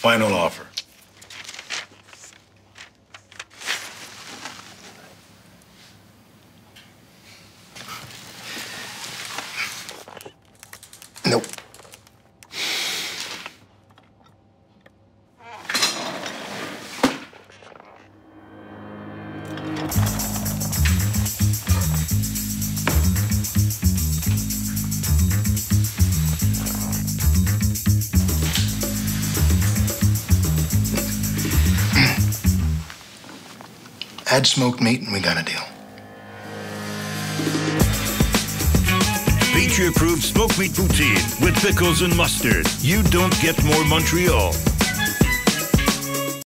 Final offer. Nope. Add smoked meat and we got a deal. Feature-approved smoked meat poutine with pickles and mustard. You don't get more Montreal.